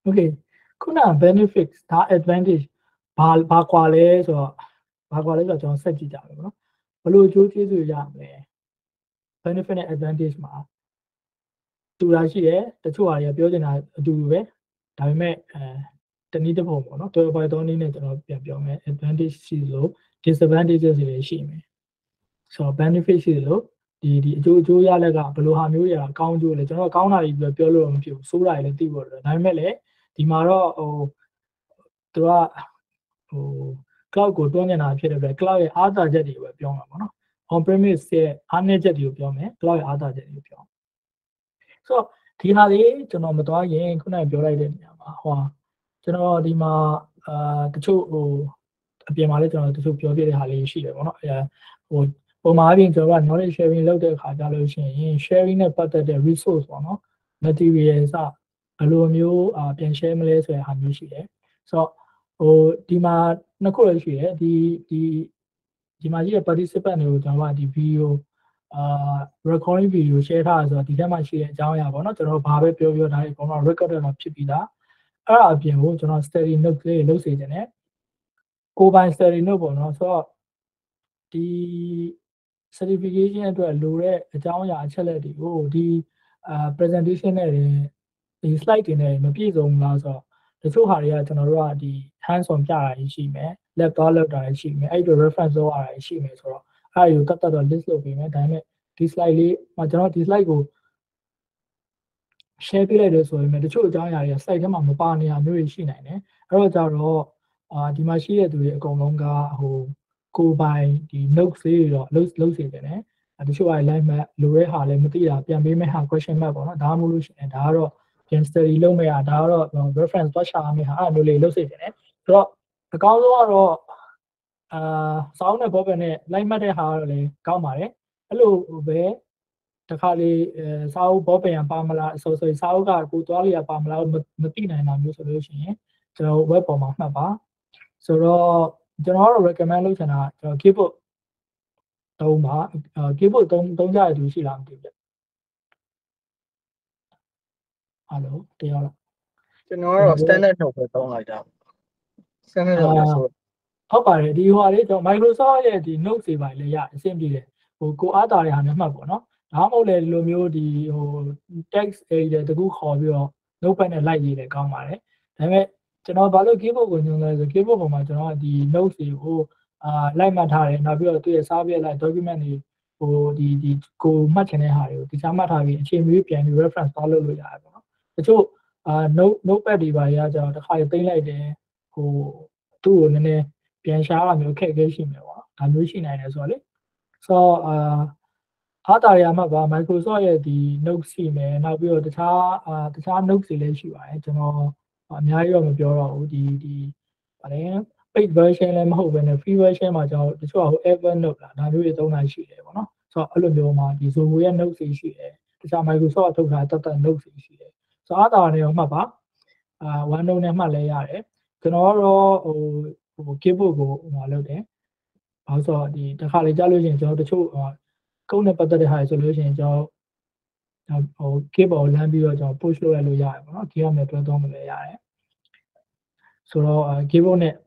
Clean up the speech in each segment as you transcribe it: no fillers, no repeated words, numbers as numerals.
Okay ခုန benefits ဒါ advantage ဘာကွာလဲဆိုတော့ဘာကွာလဲဆိုတော့ကျွန်တော်ဆက်ကြည့်ကြမယ်ပေါ့နော်ဘယ်လိုအကျိုးကျေးဇူးရမလဲ benefit နဲ့ advantage မှာတူတာရှိတယ်တချို့ဟာတွေကပြောချင်တာအတူတူပဲဒါပေမဲ့တနည်းတစ်ပုံပေါ့နော်တော်တော်တော်နည်းနဲ့ကျွန်တော်ပြန်ပြောမယ် advantage ရှိလို့ disadvantages တွေရှိမယ်ဆိုတော့ benefit ရှိလို့ဒီအကျိုးရလက်ကဘယ်လိုဟာမျိုးတွေကကောင်းကျိုးလဲကျွန်တော်ကောင်းတာတွေပြောလို့မဖြစ်ဘူးဆိုးတာတွေလည်းသိဖို့တယ်ဒါပေမဲ့လည်းဒီမှာတော့သူကcloud ကိုတွန်းနေတာဖြစ်တဲ့အတွက် cloud ရဲ့အားသာချက်တွေကိုပဲပြောမှာပေါ့နော် on premise ရဲ့အားနည်းချက်တွေကိုပြောမယ် cloud ရဲ့အားသာချက်တွေကိုပြောဆိုတော့ဒီဟာလေးကျွန်တော်မသွားရင်ခုနကပြောလိုက်တဲ့နေရာမှာကျွန်တော်ဒီမှာတချို့အပြင်မှာလည်းကျွန်တော်တချို့ပြောပြတဲ့ဟာလေးရှိတယ်ပေါ့နော်ပုံမှန်အပြင်ကျွန်တော်က knowledge sharing လုပ်တဲ့အခါကြလို့ရှိရင် sharing နဲ့ပတ်သက်တဲ့ resource ပေါ့နော် material စဘယ်လိုမျိုးပြန် share မလဲဆိုတဲ့ဟာမျိုးရှိတယ်ဆိုတော့ဒီမှာနှစ်ခုလည်းရှိတယ်ဒီမှာရှိတဲ့ participant တွေကိုကျွန်တော်ကဒီ video recording video share ထားဆိုတော့ဒီထဲမှာရှိတဲ့အကြောင်းအရာပေါ့နော်ကျွန်တော်ဘာပဲပြောဒါတွေအကုန်လုံး record တော့ဖြစ်ပြီးသားအဲ့ဒါအပြင်ကိုကျွန်တော် study note လေးလုပ်စေချင်တယ်ကိုပိုင် study note ပေါ့နော်ဆိုတော့ဒီ certification အတွက်လိုတဲ့အကြောင်းအရာအချက်လက်တွေကိုဒီpresentation နဲ့ဒီ slide တွေနဲ့မပြည့်စုံဘူးလားဆိုတော့တချို့ဟာတွေကကျွန်တော်တို့ကဒီ hands on ပြတာရှိမယ် lab သွားလုပ်တာရှိမယ်အဲ့ဒီ reference လုပ်ရတာရှိမယ်ဆိုတော့အဲ့ဒီကိုတတ်တော့ list လုပ်ပေးမယ်ဒါပေမဲ့ဒီ slide လေးကျွန်တော်ဒီ slide ကို share ပေးလိုက်တယ်ဆိုရင်တချို့အကြောင်းအရာတွေက slide ထဲမှာမပါနေတာမျိုးတွေရှိနိုင်တယ်အဲ့တော့ကြတော့ဒီမှာရှိတဲ့သူတွေအကုန်လုံးကကိုပိုင်ဒီ notes တွေတော့လုပ်စေတယ်နဲ့တချို့က live map လိုတဲ့ဟာလည်းမသိတာပြန်ပေးမဲ့ဟာ question map ပေါ့နော်ဒါမှမဟုတ်လို့ရှိရင်ဒါကတော့ gen study လုပ်မဲ့ဟာဒါကတော့ reference သွားရှာမဲ့ဟာအဲ့လိုလေးလုပ်စေတယ်ဆိုတော့အကောင်းဆုံးကတော့စောင်းနဲ့ဘောပယ်နဲ့ live map တဲ့ဟာကတော့လည်းကောင်းပါတယ်အဲ့လိုပဲတခါလေစာအုပ်ဘောပင်ပါမလားဆိုစာအုပ်ကကိုသွားလျာပါမလားမသိနိုင်တာမျိုးဆိုလို့ရှိရင်ကျွန်တော် web ပေါ်မှာမှတ်ပါဆိုတော့ကျွန်တော်ကတော့ recommend လုပ်ချင်တာကျွန်တော် keyboard သုံးပါ keyboard သုံးကြရသူရှိလားမသိဘူးဟယ်လိုတရားလားကျွန်တော်ကတော့ standard note ပဲသုံးလိုက်တာ standard note လည်းဆိုဟုတ်ပါတယ်ဒီဟိုဟာလေးကျွန်တော် Microsoft ရဲ့ဒီ note တွေပါလေရအဆင်ပြေတယ်ကိုအားတာတဲ့ဟာနဲ့မှတ်ပေါ့နော်ဒါမှမဟုတ်လေဒီလိုမျိုးဒီtext editor တခုခေါ်ပြီးတော့ notepad နဲ့လိုက်ရေးတယ်ကောင်းပါတယ်ဒါပေမဲ့ကျွန်တော်ဘာလို့ keyboard ကိုညွှန်လဲဆို keyboard ပေါ်မှာကျွန်တော်ကဒီ notes တွေကိုလိုက်မှတ်ထားတယ်နောက်ပြီးတော့သူ့ရဲ့စာပြည့်လိုက် document တွေဒီကိုမှတ်ချင်တဲ့ဟာတွေကိုဒီစာမှတ်ထားပြီးအချိန်မီပြန်ပြီး reference သွားလုပ်လို့ရတယ်ပေါ့နော်တချို့notepad တွေပါရကြတော့တစ်ခါသိမ်းလိုက်တယ်သူ့ကိုနည်းနည်းပြန်ရှာတာမျိုးခက်ခဲရှိမယ်ပေါ့ဒါမျိုးရှိနိုင်တယ်ဆိုတော့လေဆိုတော့အားတာရမှာပါ Microsoft ရဲ့ဒီ notes ရှိမယ်နောက်ပြီးတော့တခြား notes တွေလည်းရှိပါတယ်ကျွန်တော်အများကြီးတော့မပြောတော့ဘူးဒီဗာလဲ paid version လည်းမဟုတ်ဘဲနဲ့ free version မှာကျွန်တော်တချို့က Evernote လားဒါမျိုးတွေသုံးတာရှိတယ်ပေါ့နော်ဆိုတော့အဲ့လိုမျိုးမှာဒီ Zoho ရဲ့ notes တွေရှိတယ်တခြား Microsoft ထုတ်ထားတဲ့ notes တွေရှိတယ်ဆိုတော့အားတာနဲ့မှတ်ပါOneNote နဲ့မှတ်လဲရတယ်ကျွန်တော်ကတော့keyboard ကိုလုပ်တယ်ဘာလို့ဆိုတော့ဒီတစ်ခါလေကြားလို့ရှိရင်ကျွန်တော်တချို့ကုန်းနဲ့ပတ်သက်တဲ့ဟာဆိုလို့ရှိရင်ကျွန်တော်keyboard ကိုလမ်းပြီးတော့ကျွန်တော် push လုပ်ရလို့ရတယ်ပေါ့နော် keyboard နဲ့တွဲသုံးမလဲရတယ်ဆိုတော့ keyboard နဲ့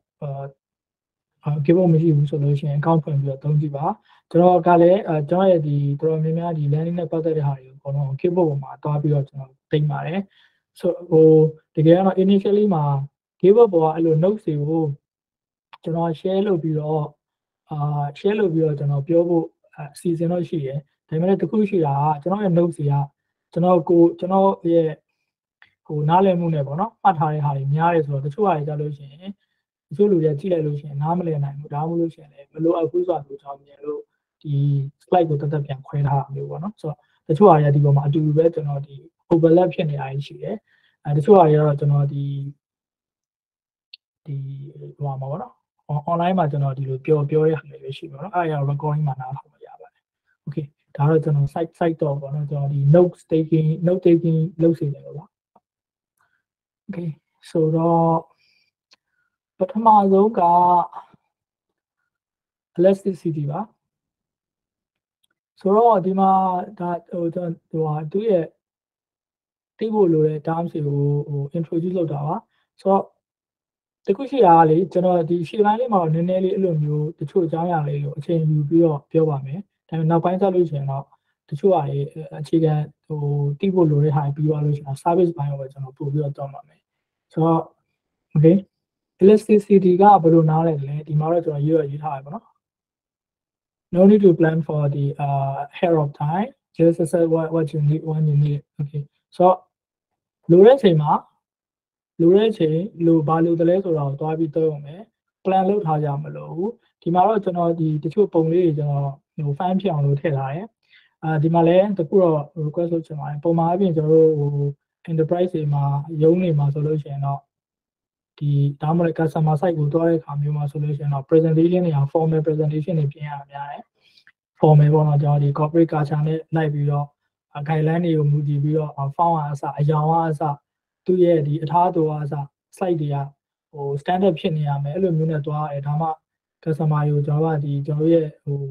keyboard မရှိဘူးဆိုလို့ရှိရင် account ဖွင့်ပြီးတော့သုံးကြည့်ပါကျွန်တော်ကလည်းကျွန်တော်ရဲ့ဒီတော်တော်များများဒီ landing နဲ့ပတ်သက်တဲ့ဟာတွေကိုအကုန်လုံး keyboard ပေါ်မှာတွားပြီးတော့ကျွန်တော်သိမ်းပါတယ်ဆိုတကယ်တော့ initially မှာ keyboard ပေါ်ကအဲ့လို notes တွေကိုကျွန်တော် share လုပ်ပြီးတော့share လုပ်ပြီးတော့ကျွန်တော်ပြောဖို့အစီအစဉ်တော့ရှိတယ်ဒါပေမဲ့တခုရှိတာကကျွန်တော်ရဲ့ notes တွေကကျွန်တော်ရဲ့နားလည်မှုနဲ့ပေါ့နော်မှတ်ထားတဲ့ဟာတွေများတယ်ဆိုတော့တချို့ဟာတွေကြလို့ရှိရင်တချို့လူတွေကြည့်လိုက်လို့ရှိရင်နားမလည်နိုင်ဘူးဒါမှမဟုတ်လို့ရှိရင်လည်းမလိုအပ်ဘူးဆိုတာမျိုးကြောင့်မြင်လို့ဒီ slide ကိုတက်ပြန်ခွဲထားတာမျိုးပေါ့နော်ဆိုတော့တချို့ဟာတွေကဒီပေါ်မှာအတူတူပဲကျွန်တော်ဒီ overlap ဖြစ်နေတာရှိတယ်တချို့ဟာတွေကတော့ကျွန်တော်ဒီဟိုမှာပေါ့နော် online မှာကျွန်တော်ဒီလိုပြောတဲ့ဟာတွေရှိပါတော့အဲ့ဒါ recording မှာနားထောင်လို့ရပါတယ် okay ဒါတော့ကျွန်တော် site တော့ပေါ့နော်ကျွန်တော်ဒီ note taking လုပ်စီတယ်ပေါ့ okay ဆိုတော့ပထမဆုံးက elasticity ပါဆိုတော့ဒီမှာဒါသူရဲ့သိဖို့လိုတဲ့ terms တွေကိုintroduce လုပ်တာပါဆိုတော့တခုရှိတာလေကျွန်တော်ဒီရှေ့ပိုင်းလေးမှာနည်းနည်းလေးအဲ့လိုမျိုးတချို့အကြောင်းအရာလေးကိုအချိန်ယူပြီးတော့ပြောပါမယ်ဒါပေမဲ့နောက်ပိုင်းဆက်လို့ရှိရင်တော့တချို့ဟာတွေအခြေခံသိဖို့လိုတဲ့ဟာပြီးသွားလို့ရှိရင် service ဘိုင်းကိုပဲကျွန်တော်ပို့ပြီးတော့တောင်းပါမယ်ဆိုတော့ okay elasticity ကဘယ်လိုနားလဲလဲဒီမှာတော့ကျွန်တော်ရေးထားရပါတော့ no need to plan for the ahead of time just set what you need when you need okay ဆိုတော့လိုတဲ့ချိန်မှာလိုတဲ့ချိန်ဘာလိုတယ်လဲဆိုတာကိုတွားပြီးသုံးရမယ် plan လုပ်ထားကြမလို့ဒီမှာတော့ကျွန်တော်ဒီတချို့ပုံလေးတွေကျွန်တော်fan ဖြစ်အောင်လို့ထည့်ထားတယ်ဒီမှာလည်းတခုတော့ request လုပ်ချင်ပါတယ်ပုံမှန်အပြင်ကျွန်တော်တို့enterprise တွေမှာရုံးတွေမှာဆိုလို့ရှိရင်တော့ဒီဒါမှမဟုတ် customer site ကိုတွားတဲ့အခါမျိုးမှာဆိုလို့ရှိရင်တော့ presentation တွေအောင် formal presentation တွေပြင်ရမှာများတယ် formal ပေါ့နော်ကျွန်တော်ဒီ corporate culture နဲ့လိုက်ပြီးတော့ guideline တွေကိုမူတည်ပြီးတော့ found အစအယောင်အစသူ့ရဲ့ဒီအထားတော်အစ slide တွေကstandard ဖြစ်နေရမယ်အဲ့လိုမျိုးနဲ့တွားရတယ်ဒါမှ customer ကိုကျွန်တော်ကဒီကျွန်တော်ရဲ့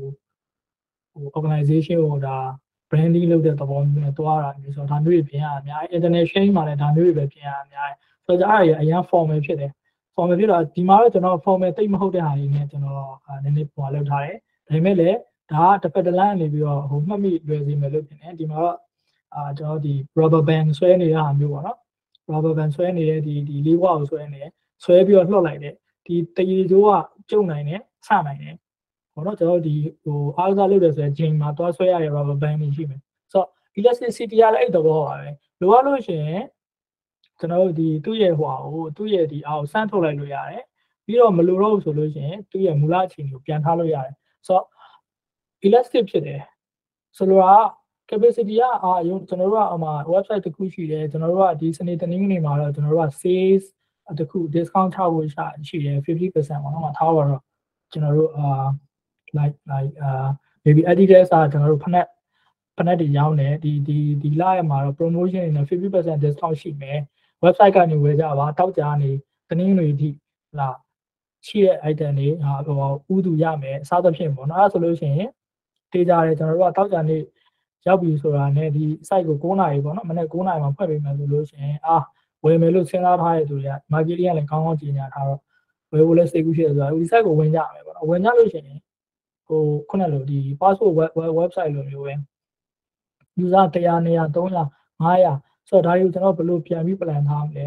organization ကိုဒါ branding လုပ်တဲ့သဘောမျိုးနဲ့တွားတာမျိုးဆိုတော့ဒါမျိုးတွေပြင်ရအများကြီး international မှာလည်းဒါမျိုးတွေပဲပြင်ရအများကြီးဆိုတော့အဲ့ဒါကြီးအရင် formal ဖြစ်တယ် formal ဖြစ်တော့ဒီမှာတော့ကျွန်တော် formal တိတ်မဟုတ်တဲ့ဟာတွေနဲ့ကျွန်တော်နည်းနည်းပေါ်လောက်ထားတယ်ဒါပေမဲ့လည်းဒါကတစ်ဖက်တစ်လမ်းနေပြီးတော့မှတ်မိလွယ်စေမယ်လို့ပြင်တယ်ဒီမှာတော့ကျွန်တော်ဒီ rubber band ဆွဲနေတဲ့ဟာမျိုးပေါ့နော် rubber band ဆွဲနေတဲ့ဒီလေးဝါကိုဆွဲနေတယ်ဆွဲပြီးတော့လှုပ်လိုက်တယ်ဒီတရေကျိုးကကျုံနိုင်တယ်ဆနိုင်တယ်ဘောနော်ကျွန်တော်ဒီအားကစားလုပ်တယ်ဆိုရင်ဂျင်မှာတွားဆွဲရတဲ့ rubber band တွေရှိမယ်ဆိုတော့ elasticity ကလည်းအဲ့သဘောပါပဲလိုအပ်လို့ရှိရင်ကျွန်တော်တို့ဒီသူ့ရဲ့သူ့ရဲ့ဒီအောက်ဆန်းထုတ်လိုက်လို့ရတယ်ပြီးတော့မလိုတော့ဘူးဆိုလို့ရှိရင်သူ့ရဲ့မူလအခြေအနေကိုပြန်ထားလို့ရတယ်ဆိုတော့ elastic ဖြစ်တယ်ဆိုလိုတာ capacity ကကျွန်တော်တို့ကwebsite တစ်ခုရှိတယ်ကျွန်တော်တို့ကဒီစနေတနင်္ဂနွေမှာတော့ကျွန်တော်တို့က sales တစ်ခု discount ချဖို့ရှိတယ် 50% ပေါ့နော်ထားပါတော့ကျွန်တော်တို့ like maybe Adidas ကျွန်တော်တို့ဖနက်တွေရောင်းတယ်ဒီလရမှာတော့ promotion နဲ့ 50% discount ရှိမယ် website ကနေဝယ်ကြပါတောက်ကြနေတနင်္ဂနွေထိလာရှိတဲ့ item တွေဥတူရမယ်အစားသဖြင့်ပေါ့နော်အဲ့ဆိုလို့ရှိရင်တေးကြတယ်ကျွန်တော်တို့ကတောက်ကြနေရောက်ပြီဆိုတာနဲ့ဒီ site ကို9နာရီပေါ့နော်မနေ့9နာရီမှာဖွင့်ပေးမယ်ဆိုလို့ရှိရင်ဝယ်မယ်လို့စဉ်းစားထားတဲ့သူတွေက marketing ကလည်းကောင်းကောင်းကြီးညာထားတော့ဝယ်ဖို့လည်းစိတ်ကူးရှိတယ်ဆိုတာဒီ site ကိုဝင်ကြမယ်ပေါ့နော်ဝင်ကြလို့ရှိရင်ခုနလိုဒီ password website လိုမျိုးပဲ user 100 200 300 500ဆိုတော့ဒါတွေကိုကျွန်တော်ဘယ်လိုပြန်ပြီး plan ထားမလဲ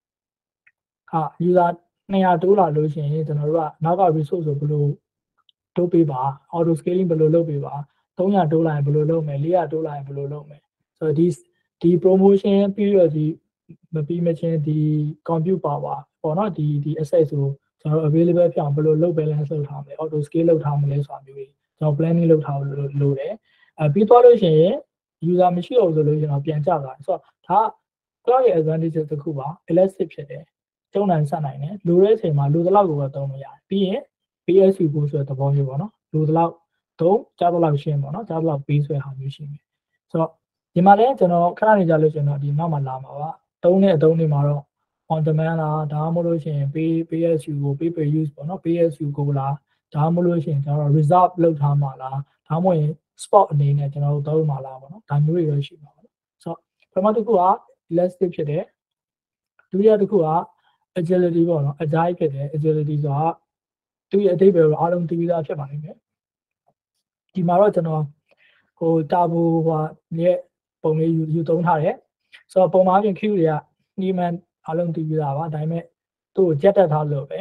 user 200တိုးလာလို့ရှိရင်ကျွန်တော်တို့ကနောက်က resource ကိုဘယ်လိုတိုးပေးပါ auto scaling ဘယ်လိုလုပ်ပေးပါ300တိုးလာရင်ဘယ်လိုလုပ်မယ်400တိုးလာရင်ဘယ်လိုလုပ်မယ်ဆိုတော့ဒီ promotion period ဒီမပြီးမချင်းဒီ compute power ပေါ့နော်ဒီ asset ကိုကျွန်တော် available ဖြစ်အောင်ဘယ်လိုလုပ် balance လုပ်ထားမလဲ auto scale လုပ်ထားမလဲဆိုတာမျိုးကြီးကျွန်တော် planning လုပ်ထားလို့တယ်ပြီးသွားလို့ရှိရင် user မရှိတော့ဆိုလို့ကျွန်တော်ပြန်ကြတာဆိုတော့ဒါ cloud ရဲ့ advantage တစ်ခုပါ elastic ဖြစ်တယ်ကျုံနိုင်ဆက်နိုင်တယ်လိုတဲ့အချိန်မှာလိုသလောက်ကိုပဲသုံးလို့ရတယ်ပြီးရင် PSU ကိုဆိုတဲ့သဘောမျိုးပေါ့နော်လိုသလောက်သုံးကြားသလောက်ရှင်းပေါ့နော်ကြားသလောက်ပေးဆွဲဟာမျိုးရှိမယ်ဆိုတော့ဒီမှာလည်းကျွန်တော်ခဏနေကြလို့ကျွန်တော်ဒီနောက်မှာလာမှာပါသုံးတဲ့အသုံးတွေမှာတော့ on demand လားဒါမှမဟုတ်လို့ရှိရင် PSU ကို pay per use ပေါ့နော် PSU ကိုလားဒါမှမဟုတ်လို့ရှိရင်ကျွန်တော် reserve လုပ်ထားမှာလားဒါမှမဟုတ်ရင် spot အနေနဲ့ကျွန်တော်တို့သုံးမှာလားပေါ့နော်ဒါမျိုးတွေတော့ရှိပါပါဆိုတော့ပထမတစ်ခုက elastic ဖြစ်တယ်ဒုတိယတစ်ခုက agility ပေါ့နော် agile ဖြစ်တယ် agility ဆိုတာသူ့ရဲ့အဓိပ္ပာယ်ကိုအားလုံးသိပြီးသားဖြစ်ပါလိမ့်မယ်ဒီမှာတော့ကျွန်တော်တာဘူရဲ့ပုံလေးယူသုံးထားတယ်ဆိုတော့ပုံမှန်ပြင် queue တွေကနှီးမှန်းအားလုံးသိပြီးသားပါဒါပေမဲ့သူ့ကိုကြက်တက်ထားလို့ပဲ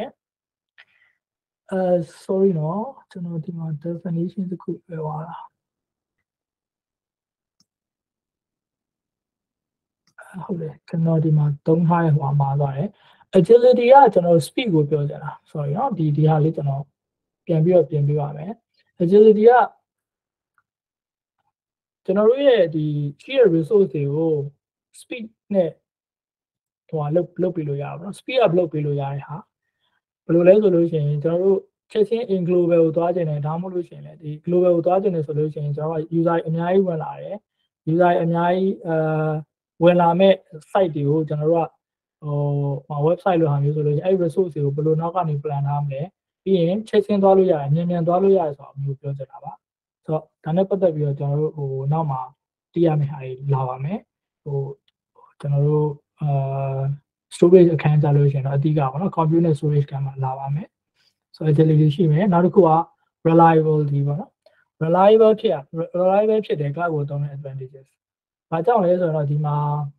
sorry နော်ကျွန်တော်ဒီမှာ definition တစ်ခုပြောသွားတာဟုတ်တယ်ကျွန်တော်ဒီမှာသုံးထားရဟိုမှာသွားတယ် agility ကကျွန်တော် speed ကိုပြောကြတာ sorry နော်ဒီဟာလေးကျွန်တော်ပြန်ပြီးတော့ပြင်ပြပါမယ် agility ကကျွန်တော်တို့ရဲ့ဒီရှိရ resource တွေကို speed နဲ့လုပ်ပြီးလို့ရပါတော့ speed up လုပ်ပြီးလို့ရတဲ့ဟာဘယ်လိုလဲဆိုလို့ရှိရင်ကျွန်တော်တို့ချက်ချင်း in global ကိုသွားကျင်တယ်ဒါမှမဟုတ်လို့ရှိရင်လည်းဒီ global ကိုသွားကျင်တယ်ဆိုလို့ရှိရင်ကျွန်တော်က user အများကြီးဝင်လာတယ် user အများကြီးဝင်လာမဲ့ site တွေကိုကျွန်တော်တို့ကwebsite လိုဟာမျိုးဆိုလို့ရှိရင်အဲ့ resource တွေကိုဘယ်လိုနောက်ကနေ plan ထားမလဲပြီးရင်ချက်ချင်းသွားလို့ရတယ်မြန်သွားလို့ရတယ်ဆိုတော့မျိုးပြောချင်တာပါဆိုတော့ဒါနဲ့ပတ်သက်ပြီးတော့ကျွန်တော်တို့နောက်မှာသိရမယ့်ဟာတွေလာပါမယ်ကျွန်တော်တို့storage အခန်းကြလို့ရှိရင်တော့အဓိကပေါ့နော် compute နဲ့ storage ကမှလာပါမယ်ဆိုတော့ agility ရှိမယ်နောက်တစ်ခုက reliability ပေါ့နော် reliable ဖြစ်တဲ့ cloud ကိုသုံးတဲ့ advantages ဘာကြောင့်လဲဆိုတော့ဒီမှာ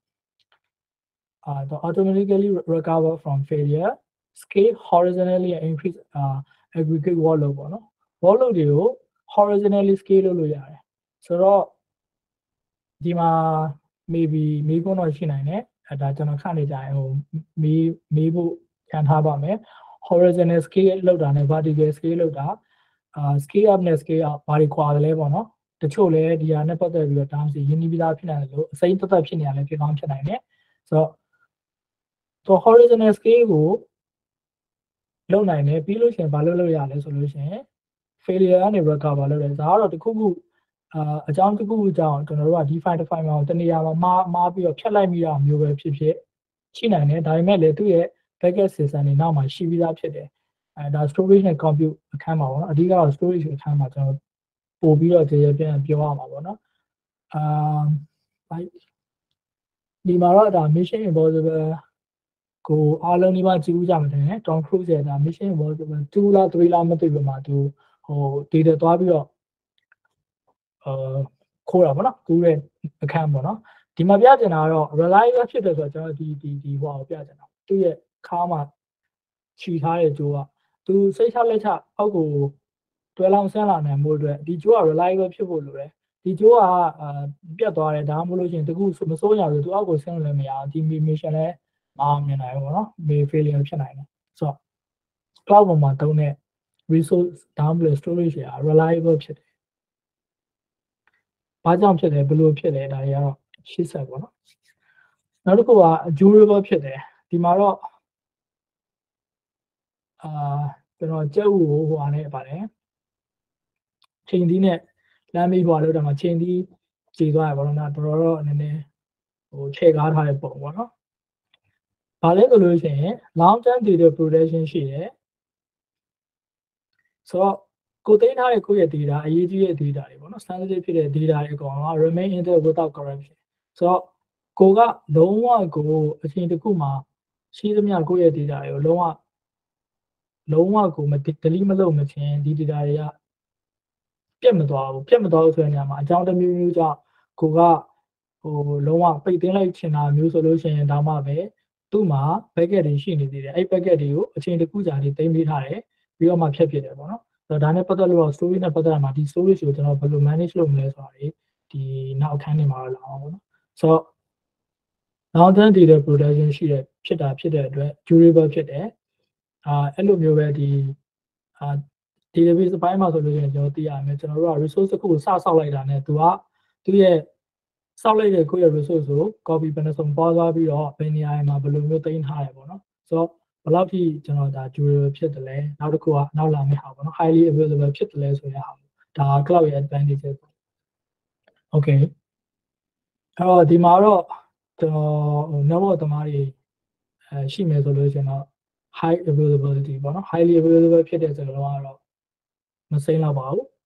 automatically recover from failure scale horizontally and increase aggregate workload ပေါ့နော် workload တွေကို horizontally scale လုပ်လို့ရတယ်ဆိုတော့ဒီမှာ maybe မေးခွန်းတော့ရှိနိုင်တယ်ဒါကျွန်တော်ခန့်နေကြရင်ဟိုမေးဖို့ခံထားပါမယ် horizontal scale လောက်တာနဲ့ vertical scale လောက်တာ scale up နဲ့ scale out ဘာတွေခွာတယ်လဲပေါ့နော်တချို့လဲဒီဟာနဲ့ပတ်သက်ပြီးတော့ဒါမှမဟုတ်ရင်းနှီးပြီးသားဖြစ်နိုင်တယ်လို့အစိမ်းသက်သက်ဖြစ်နေရလဲဖြစ်ကောင်းဖြစ်နိုင်တယ်ဆိုတော့ horizontal scale ကိုလုပ်နိုင်တယ်ပြီးလို့ရှိရင်ဘာလုပ်ရလဲဆိုလို့ရှိရင် failure ကနေ recover လုပ်တယ်ဒါကတော့တခုခုအကြောင်းတစ်ခုခုကြောင့်ကျွန်တော်တို့က define မှာတနေရာမှာမှားပြီးတော့ဖြတ်လိုက်မိတာမျိုးပဲဖြစ်ရှိနိုင်တယ်ဒါပေမဲ့လည်းသူ့ရဲ့ backend system တွေနောက်မှာရှိပြီးသားဖြစ်တယ်ဒါ storage နဲ့ compute အခန်းမှာပေါ့နော်အဓိကတော့ storage အခန်းမှာကျွန်တော်ပို့ပြီးတော့ကြေပြန်ပြောရမှာပေါ့နော်ဒီမှာတော့ဒါ mission impossible ကိုအားလုံးဒီမှာကြည့်ဦးကြမှာတယ် Tom Cruise ရဲ့ဒါ mission impossible 2 လား 3 လားမသိဘူးမှာသူဟို data သွားပြီးတော့ခိုးတာပေါ့နော်ကူးတဲ့အခန်းပေါ့နော်ဒီမှာပြချင်တာကတော့ reliable ဖြစ်တယ်ဆိုတော့ကျွန်တော်ဒီဟိုအောင်ပြချင်တာသူ့ရဲ့ခါမှာခြီထားတဲ့ကြိုးကသူစိတ်ချလက်ချအောက်ကိုတွဲလောင်းဆင်းလာနိုင်မှုအတွက်ဒီကြိုးက reliable ဖြစ်ဖို့လိုတယ်ဒီကြိုးကပြတ်သွားတယ်ဒါမှမဟုတ်လို့ရှိရင်တခုမစိုးရဘူးသူအောက်ကိုဆင်းလို့လည်းမရအောင်ဒီ mission လည်းမအောင်မြင်နိုင်ဘူးပေါ့နော် failure ဖြစ်နိုင်တယ်ဆိုတော့ cloud ပေါ်မှာသုံးတဲ့ resource ဒါမှမဟုတ် storage က reliable ဖြစ်တယ်ဘာကြောင့်ဖြစ်လဲဘယ်လိုဖြစ်လဲဒါတွေကတော့ရှင်းဆက်ပေါ့နော်နောက်တစ်ခုက durable ဖြစ်တယ်ဒီမှာတော့ကျွန်တော်ကြက်ဥကိုဟိုအနေနဲ့ပါတယ်ချိန်သီးနဲ့လမ်းမေးဟိုလောက်တော့မှချိန်သီးခြေသွားရပါတော့နော်တော်တော်နည်းနည်းဟိုခြေကားထားတဲ့ပုံပေါ့နော်ဘာလဲဆိုလို့ရှိရင် long term data protection ရှိတယ်ဆိုတော့ကိုသိမ်းထားတဲ့ကိုယ့်ရဲ့ data အရေးကြီးတဲ့ data တွေပေါ့နော် sensitive ဖြစ်တဲ့ data တွေအကောင်က remain intact without corruption ဆိုတော့ကိုကလုံးဝကိုအချိန်တစ်ခုမှာရှိသမျှကိုယ့်ရဲ့ data တွေကိုလုံးဝကိုdelete မလုပ်မချင်းဒီ data တွေကပြတ်မသွားဘူးဆိုတဲ့နေရာမှာအကြောင်းတစ်မျိုးကြောင့်ကိုကဟိုလုံးဝပိတ်သိမ်းလိုက်ချင်တာမျိုးဆိုလို့ရှိရင်ဒါမှပဲသူ့မှာ packet တွေရှိနေသေးတယ်အဲ့ packet တွေကိုအချိန်တစ်ခုကြာနေသိမ်းပေးထားတယ်ပြီးတော့မှဖြတ်ဖြစ်တယ်ပေါ့နော်ဆိုတော့ဒါနဲ့ပတ်သက်လို့ storage နဲ့ပတ်သက်မှာဒီ storage ကိုကျွန်တော်ဘယ်လို manage လုပ်မလဲဆိုတာဒီနောက်အခန်းတွေမှာလာအောင်ပေါ့နော်ဆိုတော့ long term data protection ရှိတဲ့ဖြစ်တဲ့အတွက် durable ဖြစ်တယ်အဲ့လိုမျိုးပဲဒီdatabase အပိုင်းမှာဆိုလို့ရှိရင်ကျွန်တော်သိရမယ်ကျွန်တော်တို့က resource တစ်ခုကိုစဆောက်လိုက်တာနဲ့သူရဲ့ဆောက်လိုက်တဲ့ကိုယ့်ရဲ့ resource ကို copy ဘယ်နှစုံသွားပြီးတော့ဘယ်နေရာမှာဘယ်လိုမျိုးသိမ်းထားရပေါ့နော်ဆိုတော့ဘယ်လောက်ထိကျွန်တော်ဒါ durable ဖြစ်တယ်လဲနောက်တစ်ခုကနောက်လာမယ့်ဟာပေါ့နော် highly available ဖြစ်တယ်လဲဆိုတဲ့ဟာဒါ cloud ရဲ့ advantages ပေါ့ okay အဲ့တော့ဒီမှာတော့ကျွန်တော် network သမားတွေရှိမယ်ဆိုလို့ရှိရင်တော့ high availability ပေါ့နော် highly available ဖြစ်တဲ့ဆိုတော့မစိမ့်တော့ပါဘူး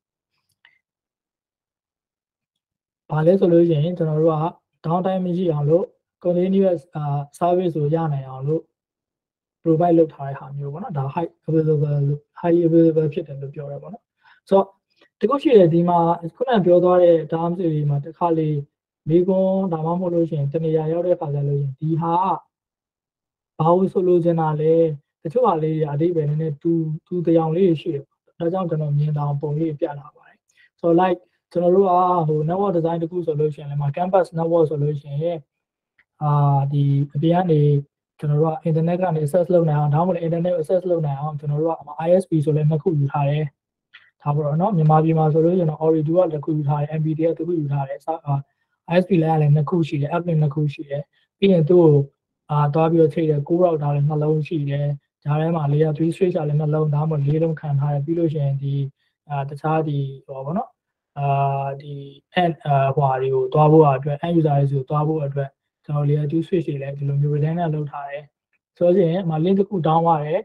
ဘာလဲဆိုလို့ရှိရင်ကျွန်တော်တို့က downtime မရှိအောင်လို့ continuous service ကိုရနိုင်အောင်လို့ provide လုပ်ထားတဲ့ဟာမျိုးပေါ့နော်ဒါ highly available ဖြစ်တယ်လို့ပြောရပါတော့ဆိုတော့တခုရှိတယ်ဒီမှာခုနပြောသွားတဲ့ term တွေမှာတစ်ခါလေမိကွန်းဒါမှမဟုတ်လို့ရှိရင်တနေရာရောက်တဲ့အခါကျလို့ရှိရင်ဒီဟာဘာလို့ဆိုလို့ချင်တာလဲတချို့ဟာလေးတွေအတိတ်ပဲနည်းနည်းတူတရားလေးတွေရှိတယ်ဒါကြောင့်ကျွန်တော်မြင်တာပုံလေးပြလာပါတယ်ဆိုတော့ like ကျွန်တော်တို့ကဟို network design တခုဆိုလို့ရှိရင်လည်း campus network ဆိုလို့ရှိရင်ဒီအပြင်ကနေကျွန်တော်တို့က internet ကနေ access လုပ်နိုင်အောင်ဒါမှမဟုတ် internet access လုပ်နိုင်အောင်ကျွန်တော်တို့က ISP ဆိုလည်းနှစ်ခုယူထားတယ်ဒါပေါ့နော်မြန်မာပြည်မှာဆိုလို့ရှိရင် Ooredoo ကတစ်ခုယူထားတယ် MPTS တစ်ခုယူထားတယ် ISP လည်းနှစ်ခုရှိတယ် uplink နှစ်ခုရှိတယ်ပြီးရင်သူ့ကိုသွားပြီးတော့ချိန်တယ်6 router လည်းနှလုံးရှိတယ်ဂျားထဲမှာ layer 3 switch လည်းနှလုံးဒါမှမဟုတ်4လုံးခံထားတယ်ပြီးလို့ရှိရင်ဒီတခြားဒီဟောပေါ့နော်ဒီ end ဟွာတွေကိုသွားဖို့အတွက် end user တွေကိုသွားဖို့အတွက်ကျွန်တော် layer 2 switch တွေလည်းဒီလိုမျိုး redundant လုပ်ထားတယ်ဆိုတော့ရင် link တစ်ခု down သွားတယ်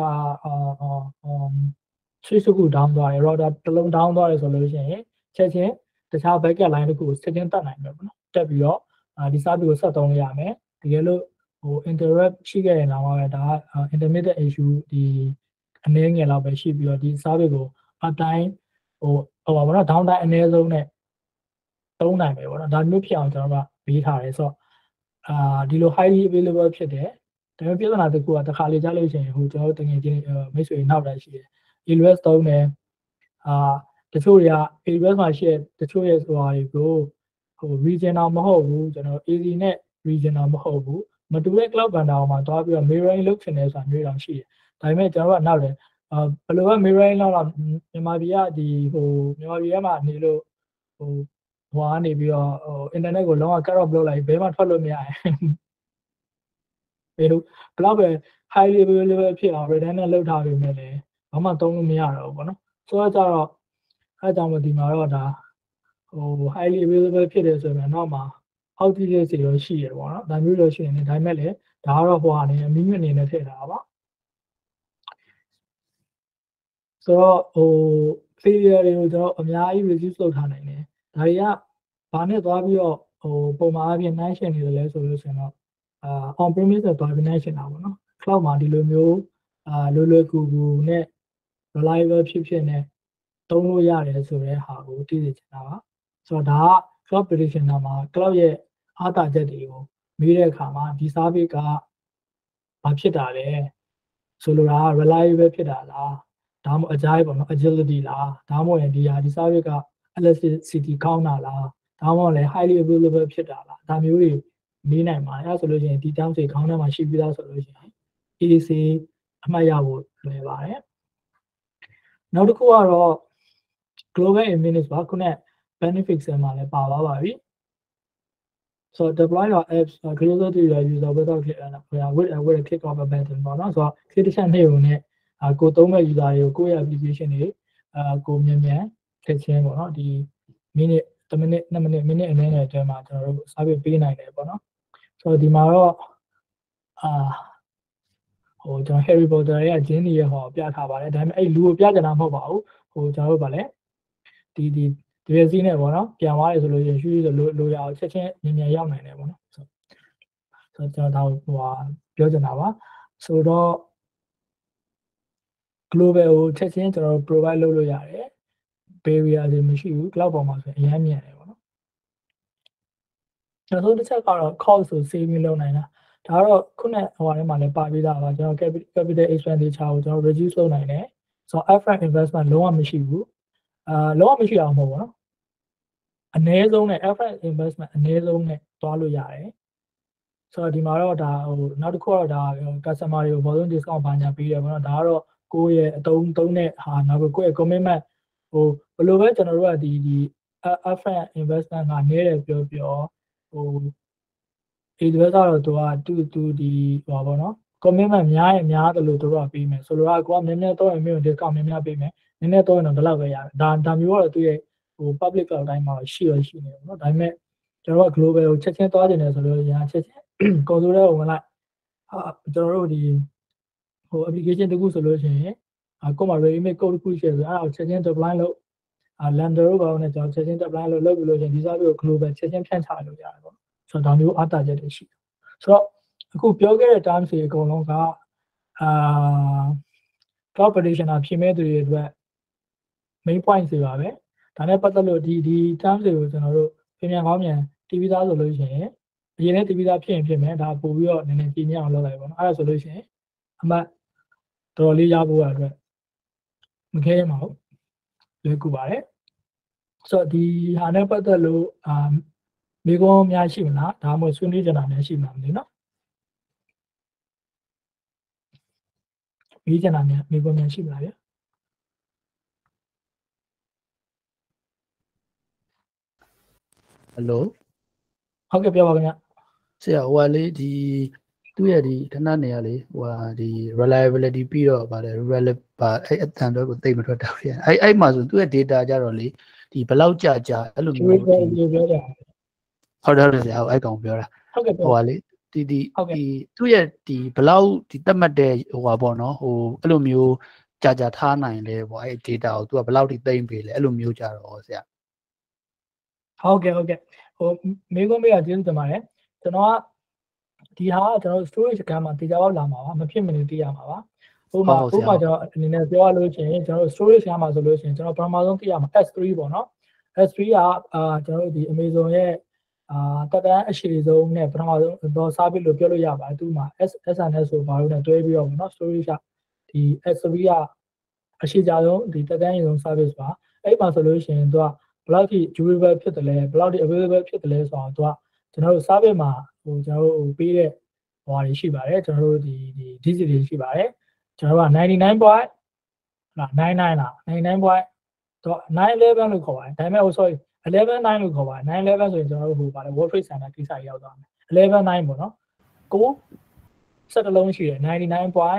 switch တစ်ခု down သွားတယ် router တစ်လုံး down သွားတယ်ဆိုလို့ရှိရင်ချက်ချင်းတခြား backup line တစ်ခုကိုချက်ချင်းတက်နိုင်မယ်ပေါ့နော်တက်ပြီးတော့ဒီ service ကိုဆက်သုံးလို့ရမယ်တကယ်လို့interrupt ရှိခဲ့ရင်တော့ဒါက intermittent issue ဒီအနေငယ်လောက်ပဲရှိပြီးတော့ဒီ service ကို uptime ပါဘောနော် downtime အနည်းဆုံးနဲ့သုံးနိုင်မယ်ပေါ့နော်ဒါမျိုးဖြစ်အောင်ကျွန်တော်ကပေးထားတယ်ဆိုတော့ဒီလို highly available ဖြစ်တယ်ဒါပေမဲ့ပြဿနာတစ်ခုကတစ်ခါလေကြားလို့ရှိရင်ကျွန်တော်တို့တကယ်ချင်းမိတ်ဆွေနောက်တိုင်းရှိတယ် AWS သုံးတယ်တချို့တွေက AWS မှာရှိတဲ့တချို့ရဲ့ဆိုတာတွေကိုregional မဟုတ်ဘူးကျွန်တော် AZ နဲ့ regional မဟုတ်ဘူးမတူတဲ့ cloud vendor မှာတွားပြီးတော့ mirroring လုပ်ချင်တယ်ဆိုတာမျိုးတောင်ရှိတယ်ဒါပေမဲ့ကျွန်တော်ကနောက်တယ်ဘယ်လိုပဲ mirroring လောက်မြန်မာပြည်ကဒီမြန်မာပြည်မှာနေလို့ဟိုကနေပြီးတော့internet ကိုလုံးဝ cut off လုပ်လိုက်ဘယ်မှထွက်လို့မရရင်ဘယ်လောက်ပဲ highly available ဖြစ်အောင် redundant လုပ်ထားပြီးမယ်လေဘာမှသုံးလို့မရတော့ဘူးပေါ့နော်ဆိုတော့ကြတော့အဲကြောင့်မဒီမှာတော့ဒါhighly available ဖြစ်တယ်ဆိုရင်တော့မှ outage တွေရောရှိရပေါ့နော်ဒါမျိုးလို့ရှိရင်ဒါပေမဲ့လေဒါကတော့ဟိုအနေနဲ့အမိမအနေနဲ့ထည့်ထားတာပါဆိုတော့failure တွေကိုကျွန်တော်အများကြီး reduce လုပ်ထားနိုင်တယ်ဒါတွေကဘာနဲ့သွားပြီးတော့ပုံမှန်အပြင်နှိုင်းယှဉ်နေတယ်လဲဆိုလို့ဆိုရင်တော့on premise နဲ့သွားပြီးနှိုင်းယှဉ်တာပေါ့နော် cloud မှာဒီလိုမျိုးလွယ်ကူကူနဲ့ reliable ဖြစ်နဲ့သုံးလို့ရတယ်ဆိုတဲ့ဟာကိုသိစေချင်တာပါဆိုတော့ဒါက cloud practitioner မှာ cloud ရဲ့အားသာချက်တွေကိုမေးတဲ့အခါမှာဒီ service ကဘာဖြစ်တာလဲဆိုလိုတာက reliable ဖြစ်တာလားဒါမှမဟုတ် agile ပေါ့နော် agility လားဒါမှမဟုတ်ရင်ဒီ service က elasticity ကောင်းတာလားဒါမှမဟုတ်လည်း highly available ဖြစ်တာလားဒါမျိုးတွေမေးနိုင်ပါတယ်အဲဆိုလို့ရှိရင်ဒီ terms တွေခေါင်းထဲမှာရှိပြီးသားဆိုလို့ရှိရင် EC အမှတ်ရဖို့လွယ်ပါတယ်နောက်တစ်ခုကတော့ global image ပါခုနက benefits မှာလည်းပါသွားပါပြီ so deploy your apps closer to your user without with a click of a button ပေါ့နော်ဆိုတော့ click တစ်ချက်နှိပ်ရုံနဲ့ကိုသုံးမဲ့ user တွေကိုကိုယ့်ရဲ့ application တွေကိုမြန်ချက်ချင်းပေါ့နော်ဒီ minute 1 minute 2 minute မိနစ်အနည်းငယ်အတွင်းမှာကျွန်တော်တို့ service ပေးနိုင်တယ်ပေါ့နော်ဆိုတော့ဒီမှာတော့ကျွန်တော် Harry Potter ရဲ့ဂျင်းရဲ့ဟောပြထားပါတယ်ဒါပေမဲ့အဲ့လူကိုပြကြတာမဟုတ်ပါဘူးကျွန်တော်တို့ဗာလဲဒီစီးနဲ့ပေါ့နော်ပြန်သွားရဆိုလို့ရှိရင်ရွှေဆိုလိုရအောင်ချက်ချင်းမြန်ရောက်နိုင်တယ်ပေါ့နော်ဆိုတော့ကျွန်တော်ဒါပြောချင်တာပါဆိုတော့ global ကိုချက်ချင်းကျွန်တော် provide လုပ်လို့ရတယ် barrier တွေမရှိဘူး cloud ပေါ်မှာဆိုရင်အများမြန်တယ်ပေါ့နော်ကျွန်တော်တို့တစ်ချက်ကတော့ cost ကို saving လုပ်နိုင်တာဒါတော့ခုနဟိုထဲမှာလည်းပါပြီးသားပါကျွန်တော် capital expenditure ကိုကျွန်တော် reduce လုပ်နိုင်တယ်ဆိုတော့ upfront investment လုံးဝမရှိဘူးလုံးဝမရှိအောင်မဟုတ်ဘူးနော်အနည်းဆုံးနဲ့ upfront investment အနည်းဆုံးနဲ့တွားလို့ရတယ်ဆိုတော့ဒီမှာတော့ဒါနောက်တစ်ခုကတော့ဒါ customer တွေကို volume discount ဘာညာပေးတယ်ပေါ့နော်ဒါကတော့ကိုယ့်ရဲ့အသုံးတဲ့ဟာနောက်ကိုယ့်ရဲ့ commitment ဘယ်လိုပဲကျွန်တော်တို့ကဒီ upfront investment ကနည်းတယ်ပြောAWS ကတော့သူဒီဟောပေါ့နော် commitment များတယ်လို့တို့ကပေးမယ်ဆိုလိုတာကိုကနည်းနည်းတော့အမျိုး discount များပေးမယ်နည်းနည်းတော့ရင်တော့ဒီလောက်ပဲရတယ်ဒါမျိုးကတော့သူရဲ့public cloud တိုင်းမှာရှိနေတယ်ပေါ့နော်ဒါပေမဲ့ကျွန်တော်က global ကိုချက်ချင်းသွားနေတယ်ဆိုလို့ရာချက်ချင်း console ထဲကိုဝင်လိုက်ကျွန်တော်တို့ဒီapplication တခုဆိုလို့ရှိရင်ကိုယ်မှာ ready made code တခုရှိတယ်ဆိုအဲ့ဒါကိုချက်ချင်း deploy လုပ်lander တို့ဘာလို့လဲကျွန်တော်ချက်ချင်း deploy လုပ်ပြီးလို့ရှိရင်ဒီ service ကို global ချက်ချင်းဖြန့်ချလို့ရတယ်ပေါ့ဆိုတော့ဒါမျိုးအားတာချက်တွေရှိတယ်ဆိုတော့အခုပြောခဲ့တဲ့ terms တွေအကုန်လုံးကcloud practitioner ဖြစ်မဲ့သူတွေအတွက် main point တွေပါပဲဒါနဲ့ပတ်သက်လို့ဒီ terms တွေကိုကျွန်တော်တို့ပြန်ကောင်းပြန်တီးပြီးသားဆိုလို့ရှိရင်အရင်နဲ့တီးပြီးသားဖြစ်မယ်ဒါပို့ပြီးတော့နည်းနည်းကြီးမြအောင်လုပ်လိုက်ပါတော့အဲ့ဒါဆိုလို့ရှိရင်အမှတ်တော်တော်လေးရဖို့အတွက်မခဲရမှာဟုတ်လွယ်ကူပါတယ်ဆိုတော့ဒီဟာနဲ့ပတ်သက်လို့မိကုံးများရှိမလားဒါမှမဟုတ်ဆွေးနွေးကြတာများရှိမှာမသိနော်မိကြတာများမိကုံးများရှိမလားဗျာဟယ်လိုဟုတ်ကဲ့ပြောပါခင်ဗျဆရာဟိုကလေဒီသူ့ရဲ့ဒီခဏနေရလေဟိုဒီ reliability ပြီးတော့ဗါတယ် reliable အဲ့အတန်တော့ကိုသိမထွက်တာဗျာအဲ့မှာဆိုသူ့ရဲ့ data ကြတော့လေဒီဘယ်လောက်ကြာအဲ့လိုမျိုးပြောတာဟုတ်တယ်ဆရာအဲ့ကောင်ပြောတာဟုတ်ကဲ့ဟိုကလေဒီသူ့ရဲ့ဒီဘယ်လောက်ဒီတတ်မှတ်တဲ့ဟိုပါပေါ့နော်ဟိုအဲ့လိုမျိုးကြာထားနိုင်လဲပေါ့အဲ့ data ကိုသူကဘယ်လောက်ထိသိမ့်ပေးလဲအဲ့လိုမျိုးကြတော့ဆရာဟုတ်ကဲ့မိကုံးမေးတာကျေးဇူးတင်ပါတယ်ကျွန်တော်ကဒီဟာကကျွန်တော် storage ကမှာတေချာပေါက်လာမှာပါမဖြစ်မနေသိရမှာပါဥပမာကျွန်တော်အနေနဲ့ပြောရလို့ရှိရင်ကျွန်တော် storage ကမှာဆိုလို့ရှိရင်ကျွန်တော်ပထမဆုံးသိရမှာ S3 ပေါ့နော် S3 ကကျွန်တော်တို့ဒီ Amazon ရဲ့တက်တန်းအရှိဆုံးနဲ့ပထမဆုံးတော့ service လို့ပြောလို့ရပါတယ်သူမှာ SNS ဆိုဘာလို့လဲတွဲပြီးတော့ပေါ့နော် storage ကဒီ S3 ကအရှိကြဆုံးဒီတက်တန်းရေးဆုံး service ပါအဲ့မှာဆိုလို့ရှိရင်သူကဘယ်လောက်ထိ durable ဖြစ်တယ်လဲဘယ်လောက်ထိ available ဖြစ်တယ်လဲဆိုတော့သူကကျွန်တော်တို့ service မှာဟိုကျွန်တော်တို့ပေးတဲ့ဟိုဟာတွေရှိပါတယ်ကျွန်တော်တို့ဒီ digit တွေရှိပါတယ်ကျွန်တော်တို့က 99.99 လား 99. တော့ 911 လို့ခေါ်ပါတယ်ဒါပေမဲ့ sorry 119 လို့ခေါ်ပါတယ်911ဆိုရင်ကျွန်တော်တို့ဟိုပါတယ် World Trade Center ကိစ္စရောက်သွားမယ်119ပေါ့နော်ကို7လုံးရှိတယ် 99.9999999ပေါ့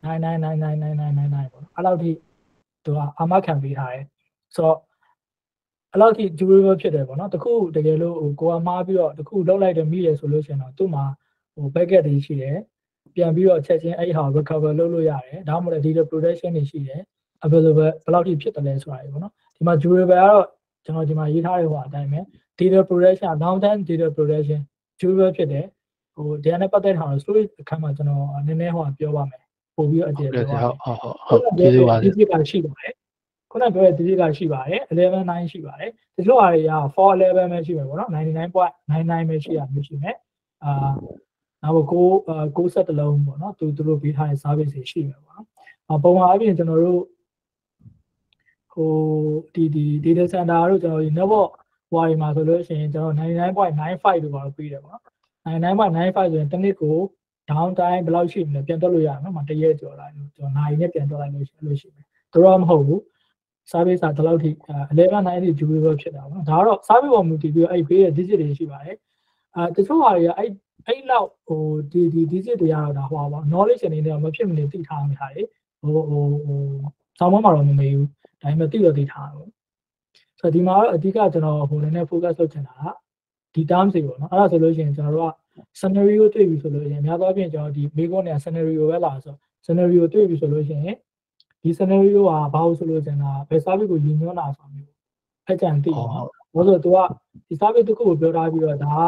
နော်အဲ့လောက်ထိသူကအာမခံပေးထားတယ်ဆိုတော့အဲ့လောက်ထိ durable ဖြစ်တယ်ပေါ့နော်တခုတကယ်လို့ဟိုကိုကမှားပြီးတော့တခုလောက်လိုက်တယ်မိရဆိုလို့ရှိရင်တော့သူ့မှာဟို packet တွေရှိတယ်ပြန်ပြီးတော့ချက်ချင်းအဲ့ဟာ recover လုပ်လို့ရတယ်ဒါမှမဟုတ် data protection တွေရှိတယ် available ဘယ်လောက်ထိဖြစ်တယ်လဲဆိုတာတွေပေါ့နော်ဒီမှာ durable ကတော့ကျွန်တော်ဒီမှာရေးထားတဲ့ဟိုအတိုင်းပဲ data protection long term data protection durable ဖြစ်တယ်ဟိုဒီကနေပတ်သက်ထားတဲ့ storage အခန်းမှာကျွန်တော်နည်းနည်းဟိုပြောပါမယ်ပို့ပြီးတော့အကျယ်ပြောပါမယ်ဟုတ်ကျေးဇူးပါဒီကရှိပါတယ်ခုနပြောတဲ့ဒီကရှိပါတယ်119ရှိပါတယ်ဒီလိုအားတွေက411ပဲရှိမယ်ပေါ့နော်99.99ပဲရှိရမျိုးရှိမယ်နောက်6လုံးပေါ့နော်သူတို့ပေးထားတဲ့ service တွေရှိမယ်ပေါ့နော်ပုံမှန်အပြင်ကျွန်တော်တို့ဟိုဒီ data center တို့ကျွန်တော်ဒီ network ဟွာတွေမှာဆိုလို့ရှိရင်ကျွန်တော် 99.95 လို့ပြောပေးတယ်ပေါ့နော် 99.95 ဆိုရင်တစ်နည်းကို down time ဘယ်လောက်ရှိမလဲပြန်တွက်လို့ရတယ်နော်တရက်ကျော်လိုက်လို့ကျွန်တော်နိုင်နဲ့ပြန်တွက်လိုက်လို့ရှိလို့ရှိမယ်တော့မဟုတ်ဘူး service ကဒီလောက်ထိ1190 ထိ durable ဖြစ်တာပေါ့နော်ဒါကတော့ service ပေါ်မူတည်ပြီးအဲ့ပေးတဲ့ digit တွေရှိပါတယ်တချို့ဟာတွေကအဲ့လောက်ဟိုဒီ digit တွေကတော့ဒါဟွာပေါ့ knowledge အနေနဲ့မဖြစ်မနေသိထားမှာဟာတွေဟိုဆောင်းမမှာတော့မမေးဘူးဒါပေမဲ့သိတော့သိထားတယ်ဆိုတော့ဒီမှာတော့အဓိကကျွန်တော်ဟိုလည်း focus လုပ်ချင်တာကဒီ terms တွေပေါ့နော်အဲ့ဒါဆိုလို့ရှိရင်ကျွန်တော်တို့က scenario တွေ့ပြီဆိုလို့ရှိရင်အများသောအားဖြင့်ကျွန်တော်ဒီ မေကွန်နဲ့ scenario ပဲလာဆို scenario တွေ့ပြီဆိုလို့ရှိရင်ဒီ scenario ကဘာလို့ဆိုလို့ကျန်တာဘယ် service ကိုရည်ညွှန်းတာဆိုမျိုးအကြံသိပါဘာလို့ဆိုတော့ तू ကဒီ service တစ်ခုကိုပြောထားပြီးတော့ဒါက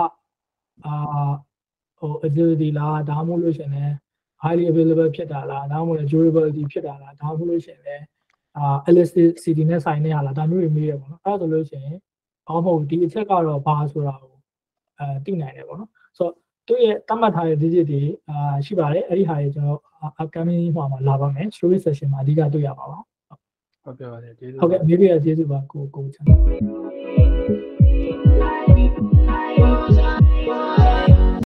ဟို agility လားဒါမှမဟုတ်လို့ရှိရင်လည်း highly available ဖြစ်တာလားဒါမှမဟုတ် durability ဖြစ်တာလားဒါမှမဟုတ်လို့ရှိရင်လည်းelasticity နဲ့ဆိုင်နေရလားဒါမျိုးတွေမေးရပေါ့နော်အဲ့ဒါဆိုလို့ရှိရင်ဘာမှမဟုတ်ဒီအချက်ကတော့ဘာဆိုတာကိုသိနိုင်တယ်ပေါ့နော်ဆိုတော့သူရဲ့တတ်မှတ်ထားတဲ့ digit တွေရှိပါတယ်အဲ့ဒီဟာတွေကျွန်တော် upcoming မှာလာပါမယ် story session မှာအဓိကတွေ့ရပါပါဟုတ်ကဲ့ပါကျေးဇူးဟုတ်ကဲ့မေးပြကျေးဇူးပါကိုချမ်း